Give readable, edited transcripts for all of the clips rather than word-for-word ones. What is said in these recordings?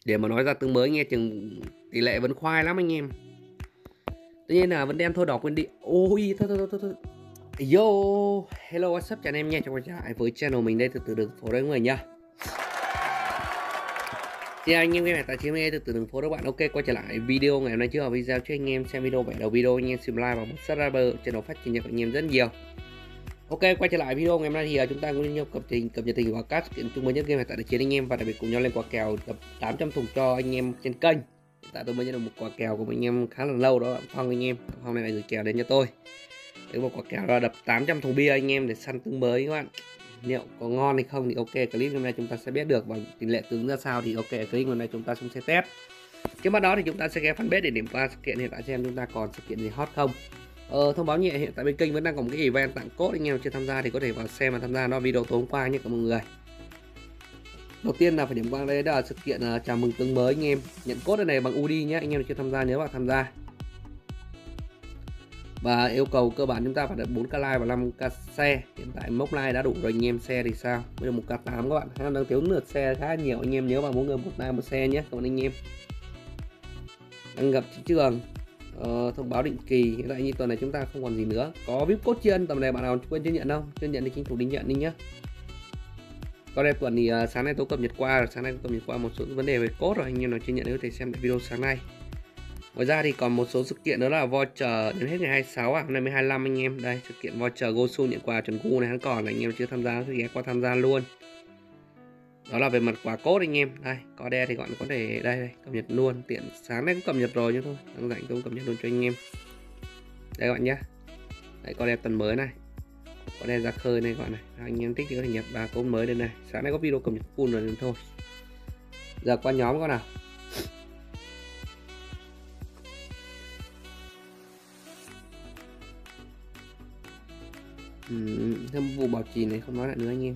Để mà nói ra tướng mới nghe chừng tỷ lệ vẫn khoai lắm anh em. Tất nhiên là vẫn đem thôi đỏ quên đi. Ôi thôi. Yo, hello what's up chào anh em nha, chào quay trở lại với channel mình đây, từ từ đường phố đấy mọi người nhá. Thì anh em nghe tại chim từ từ đường phố các bạn. Ok, quay trở lại video ngày hôm nay. Trước ở video cho anh em xem video vậy đầu video anh em xin like và một subscribe channel phát triển nhật anh em rất nhiều. Ok, quay trở lại video ngày hôm nay thì chúng ta cũng cập nhật tình quả các sự kiện chung mới nhất game tại chiến anh em, và đặc biệt cùng nhau lên quả kèo đập 800 thùng cho anh em trên kênh. Hiện tại tôi mới nhận được một quả kèo của anh em khá là lâu đó, Phong anh em. Phong này lại gửi kèo đến cho tôi. Đấy, một quả kèo là đập 800 thùng bia anh em để săn tướng mới các bạn. Liệu có ngon hay không thì ok, clip hôm nay chúng ta sẽ biết được, và tỷ lệ tướng ra sao thì ok, clip hôm nay chúng ta sẽ test. Trước mắt đó thì chúng ta sẽ ghé fanpage để điểm qua sự kiện hiện tại xem chúng ta còn sự kiện gì hot không. Thông báo nhẹ, hiện tại bên kênh vẫn đang có một cái event tặng code, anh em chưa tham gia thì có thể vào xem và tham gia nó video tối hôm qua nhé cả mọi người. Đầu tiên là phải điểm qua đây, đó là sự kiện chào mừng tướng mới anh em, nhận code này bằng UD nhé, anh em chưa tham gia nhớ vào tham gia. Và yêu cầu cơ bản chúng ta phải được 4k like và 5k xe. Hiện tại mốc like đã đủ rồi anh em, xe thì sao? Bây giờ 1k8 các bạn, đang thiếu lượt xe khá nhiều, anh em nhớ vào mỗi người một like một xe nhé các bạn anh em. Đăng nhập thị trường, thông báo định kỳ. Hiện tại như tuần này chúng ta không còn gì nữa. Có VIP code chiên, tầm này bạn nào quên chưa nhận không? Chưa nhận thì tranh thủ đi nhận đi nhé. Còn đây tuần thì sáng nay tôi cập nhật qua, một số vấn đề về code rồi, anh em nào chưa nhận thì có thể xem video sáng nay. Ngoài ra thì còn một số sự kiện đó là voucher đến hết ngày 26 hôm nay mới 25 anh em. Đây sự kiện voucher Gosu nhận quà Trần Gu này hắn còn là anh em chưa tham gia thì ghé qua tham gia luôn. Đó là về mặt quà code anh em. Đây có đe thì bạn có thể đây cập nhật luôn, tiện sáng nay cũng cập nhật rồi chứ thôi, đang rảnh tôi cập nhật luôn cho anh em. Đây các bạn nhé. Đây có đe tuần mới này, có đe ra khơi này các bạn này, anh em thích thì có thể nhập 3 code mới đây này. Sáng nay có video cập nhật full rồi nên thôi. Giờ qua nhóm con nào. Thêm vụ bảo trì này không nói lại nữa anh em.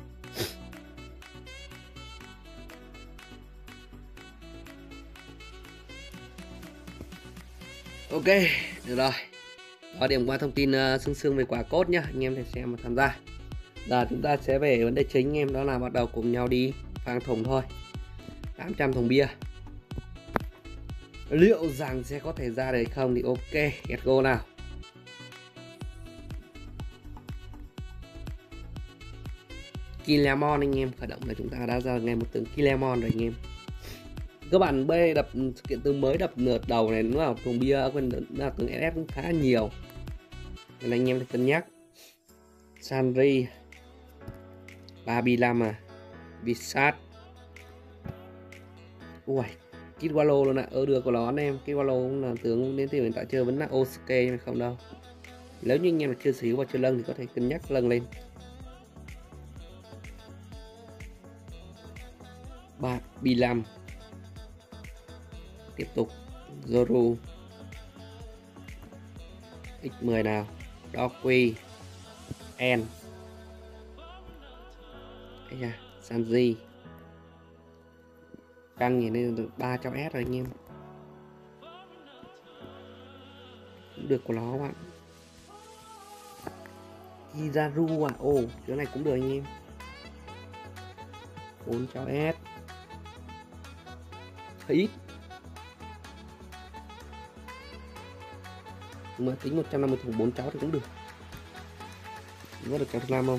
Ok, được rồi. Đó, điểm qua thông tin sương về quả cốt nhá, anh em thể xem và tham gia. Giờ chúng ta sẽ về vấn đề chính anh em, đó là bắt đầu cùng nhau đi phang thùng thôi. 800 thùng bia. Liệu rằng sẽ có thể ra được không thì ok, get go nào. Kilemon anh em, khởi động là chúng ta đã ra ngay một tướng Kilemon rồi anh em. Các bạn B đập sự kiện tướng mới, đập nửa đầu này đúng không? Thùng bia quên là tướng SF cũng khá nhiều nên là anh em phải cân nhắc. Sanri, Babilama, Visat, ui Kidwalo luôn ạ. Được của nó anh em. Kidwalo cũng là tướng đến thời hiện tại chơi vẫn là Osuke mà không đâu. Nếu như anh em là chưa sở hữu và chưa nâng thì có thể cân nhắc nâng lên. Babilam, tiếp tục Zoru, X10 nào, Doki, N, Sanji, căng nhìn lên được 300 S rồi anh em, cũng được của nó các bạn. Kizaru à, chỗ này cũng được anh em, 400 S, ít mà tính 150 thùng 4 cháu thì cũng được. Có được kéo thứ 5 không?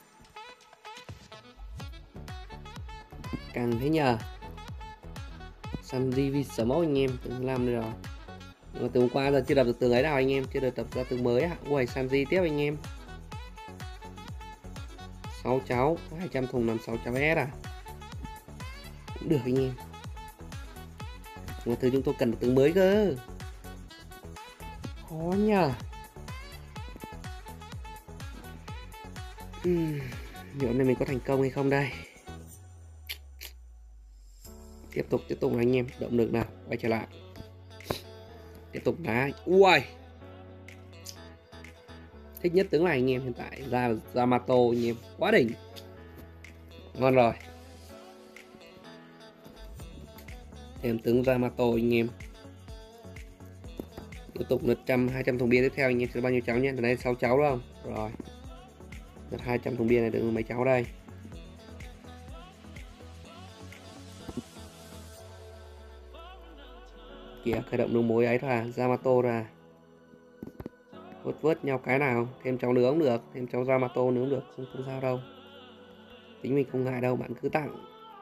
Càng thế nhờ. Sanji Smoke anh em, từng 5 rồi. Nhưng mà từ hôm qua giờ chưa đập được tường ấy nào anh em, chưa được tập ra tường mới ạ. Ui Sanji tiếp anh em. 6 cháu, 200 thùng 56 cháu S à. Cũng được anh em. Nhưng mà thứ chúng tôi cần tường mới cơ. Khó nhờ. Liệu này mình có thành công hay không đây? Tiếp tục anh em, động lực nào, quay trở lại. Tiếp tục đá. Ui. Thích nhất tướng này anh em, hiện tại ra Yamato anh em, quá đỉnh. Ngon rồi. Thêm tướng Yamato anh em. Tiếp tục lượt 200 thùng bia tiếp theo anh em sẽ bao nhiêu cháu nhé? Từ đây 6 cháu đúng không? Rồi. Lượt 200 thùng bia này được mấy cháu đây? kìa, khởi động đường mối ấy ra, Yamato ra. Vớt nhau cái nào, thêm cháu nữa cũng được, thêm cháu Yamato nữa cũng được, không sao đâu. Tính mình không ngại đâu, bạn cứ tặng.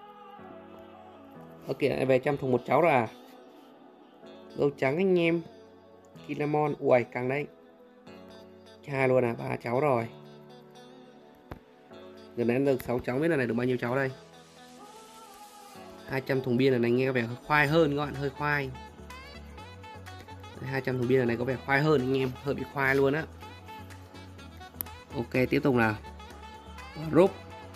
Ok, về trăm thùng một cháu rồi à. Gấu trắng anh em. Kinamon, uầy càng đấy. Hai luôn à, 3 cháu rồi. Gần đến được 6 cháu, biết là này được bao nhiêu cháu đây. 200 thùng bia này nghe có vẻ khoai hơn các bạn, hơi khoai. 200 thùng bia này có vẻ khoai hơn anh em, hơi bị khoai luôn á. Ok, tiếp tục nào. Rúp.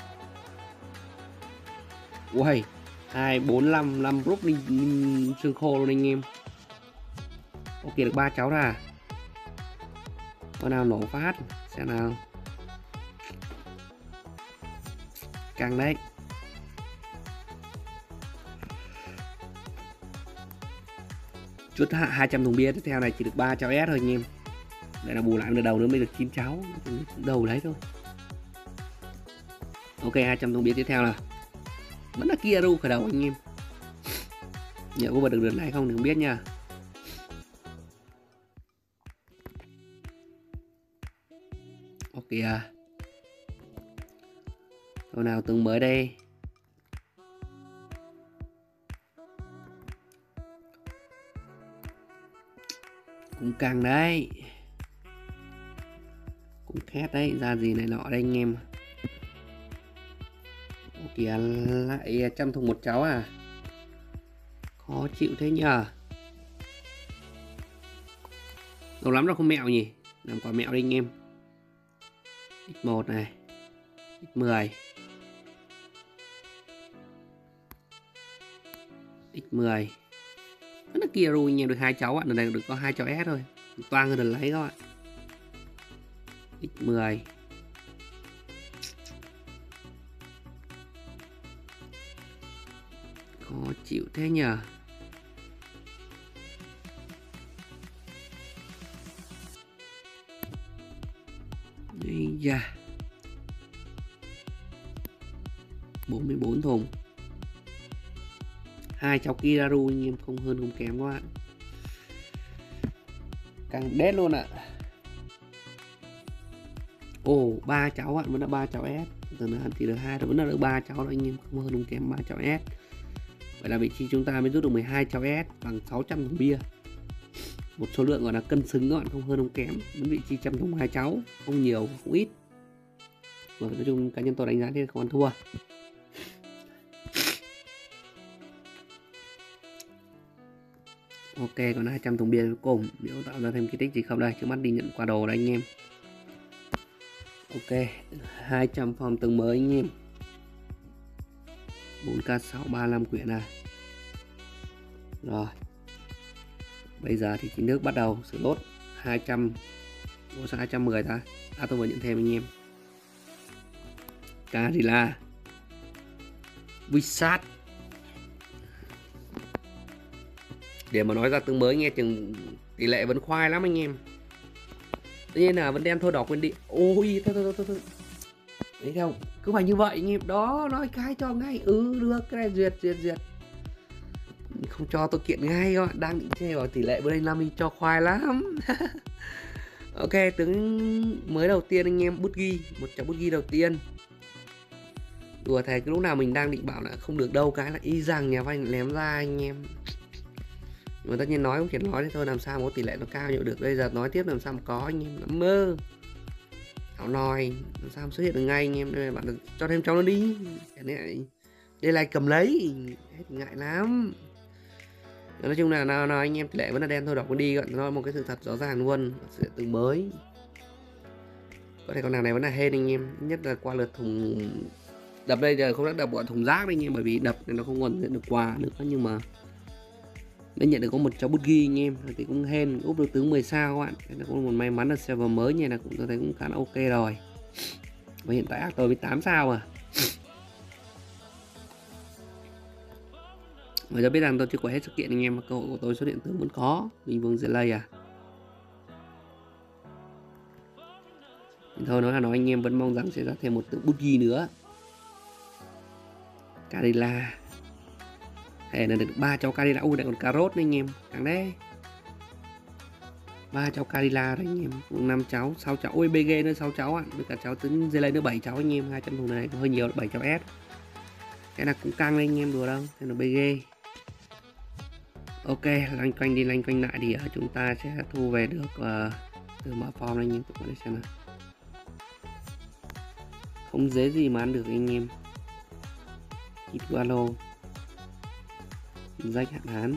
Uầy, 2, 4, 5 rúp linh xương khô luôn anh em. Ok, được 3 cháu ra. Con nào nổ phát, xem nào. Càng đấy. Chút 200 thùng bia tiếp theo này chỉ được 3 cháu S thôi anh em. Đây là bù lại được đầu nữa mới được 9 cháu. Đầu đấy thôi. Ok, 200 thùng bia tiếp theo là vẫn là Kiaru khởi đầu anh em. Nhớ có bật được đợt này không thì không biết nha. Ok à. Câu nào từng mới đây. Cũng càng đấy. Cũng khét đấy, ra gì này nọ đây anh em. Ok lại 100 thùng một cháu à. Khó chịu thế nhờ. Lâu lắm rồi không mẹo nhỉ. Làm quả mẹo đi anh em. X1 này. X10. X10. Rất là Kiaru anh em, được 2 cháu ạ. Lần này được có 2 cháu S thôi. Toang hơn lần lấy các bạn. X10. Khó chịu thế nhờ. Ây da. 44 thùng. 2 cháu Kiaru anh em, không hơn không kém các bạn. Càng đét luôn ạ. Ồ, 3 cháu ạ, vẫn là 3 cháu S. Giờ là chỉ được 2 rồi, vẫn là được 3 cháu rồi anh em, không hơn không kém 3 cháu S. Vậy là vị trí chúng ta mới rút được 12 cháu S bằng 600 thùng bia. Một số lượng gọi là cân xứng các bạn, không hơn không kém. Vẫn vị trí trăm thùng 2 cháu, không nhiều không ít. Nói chung cá nhân tôi đánh giá thì không ăn thua. Ok, còn 200 thùng bia cuối cùng, nếu tạo ra thêm kỳ tích gì không đây, trước mắt đi nhận quà đồ đây anh em. Ok, 200 form từng mới anh em. 4k6 35 quyển à. Rồi. Bây giờ thì chính thức bắt đầu sửa lốt 200. Ủa sao 210 ta? À tôi vừa nhận thêm anh em. Carilla. Wissat. Để mà nói ra tương mới nghe chừng tỷ lệ vẫn khoai lắm anh em. Tất nhiên là vẫn đen thôi đỏ quên đi. Ôi thôi. Đấy không? Cứ phải như vậy anh em. Đó, nói cái cho ngay. Được, cái này duyệt. Không cho tôi kiện ngay các bạn. Đang định chê vào tỷ lệ bữa nay Nami cho khoai lắm. Ok, tướng mới đầu tiên anh em, bút ghi. Một cháu bút ghi đầu tiên. Đùa thề, cái lúc nào mình đang định bảo là không được đâu, cái là y rằng nhà văn ném ra anh em. Nhưng mà tất nhiên nói cũng chỉ nói thế thôi, làm sao mà có tỷ lệ nó cao như được. Bây giờ nói tiếp làm sao mà có anh em, nằm mơ. Ảo nòi, làm sao mà xuất hiện được ngay anh em. Đây bạn cho thêm cháu nó đi. Đây là cầm lấy. Hết ngại lắm. Nói chung là nào anh em, tỷ lệ vẫn là đen thôi đỏ con đi, gọi nó một cái sự thật rõ ràng luôn. Sự từ mới. Có thể con nào này vẫn là hên anh em, nhất là qua lượt thùng đập. Đây giờ không đã đập bọn thùng rác đấy anh em, bởi vì đập nên nó không còn nhận được quà nữa. Nhưng mà mới nhận được có một cháu bút ghi anh em thì cũng hên, úp được tướng 10 sao các bạn. Thế là cũng một may mắn là server mới như này cũng tôi thấy cũng khá là ok rồi. Và hiện tại Actor với 8 sao à. Mọi người biết rằng tôi chưa qua hết sự kiện anh em, cơ hội của tôi xuất hiện tướng vẫn có. Minh Vương Zelay à. Thôi nói là nói anh em vẫn mong rằng sẽ ra thêm một tượng bút ghi nữa. Carilla. Thẻ này được 3 cháu Cadillac. Ui, lại còn cà rốt đấy anh em. Càng đấy. 3 cháu Cadillac đấy anh em. 5 cháu, 6 cháu. Ui, BG nữa 6 cháu ạ. Với cả cháu tính dây lấy nữa 7 cháu anh em. 200 thùng này hơi nhiều, 7 cháu S. Cái này cũng căng đấy anh em, đùa đâu. Thế là BG. Ok, loanh quanh đi loanh quanh lại thì chúng ta sẽ thu về được từ mở form anh em. Tụi mình xem nào. Không dễ gì mà ăn được anh em. Itualo, Jack hạn hán,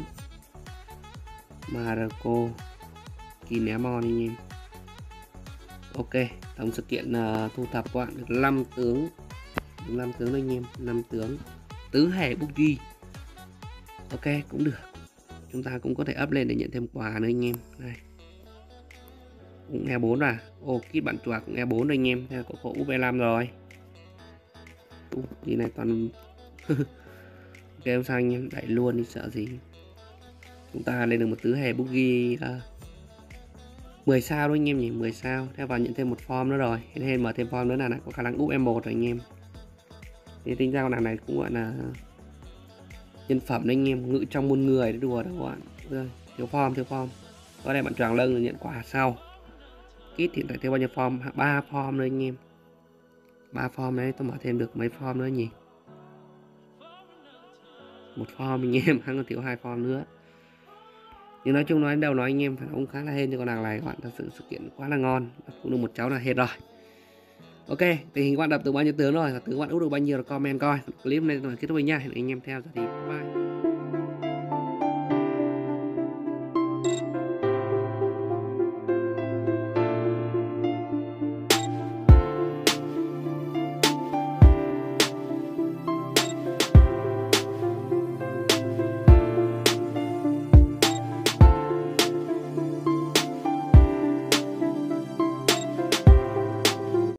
Marco, Kinemon anh em. Ok, tổng sự kiện thu thập các bạn được 5 tướng. 5 tướng anh em, 5 tướng. Tứ hệ Bugi. Ok, cũng được. Chúng ta cũng có thể up lên để nhận thêm quà nữa anh em. Đây. Cũng E4 à. Ô, kit bạn chùa cũng E4 rồi anh em. Thế là có UB5 rồi. Gì này toàn ok không sao anh em, đẩy luôn đi sợ gì. Chúng ta lên được một tứ hề Bugi 10 sao thôi anh em nhỉ, 10 sao. Theo vào nhận thêm một form nữa rồi. Nên mở thêm form nữa là có khả năng úp M1 rồi anh em. Thì tính ra con nàng này cũng gọi là nhân phẩm đấy anh em, ngự trong muôn người đấy, đùa đâu bạn. Thiếu form. Có đây bạn choàng lưng nhận quà sau. Kit hiện tại thiếu bao nhiêu form? 3 form nữa anh em. 3 form đấy, tôi mở thêm được mấy form nữa nhỉ? Một form anh em, hắn còn thiếu 2 form nữa. Nhưng nói chung nói đầu nói anh em phải cũng khá là hên cho con nàng này các bạn, thật sự kiện quá là ngon. Cũng được một cháu là hết rồi. Ok, tình hình các bạn đập từ bao nhiêu tướng rồi, và tướng các bạn úp được bao nhiêu là comment coi. Clip này là kết thúc nha. Hẹn anh em theo giờ thì bye.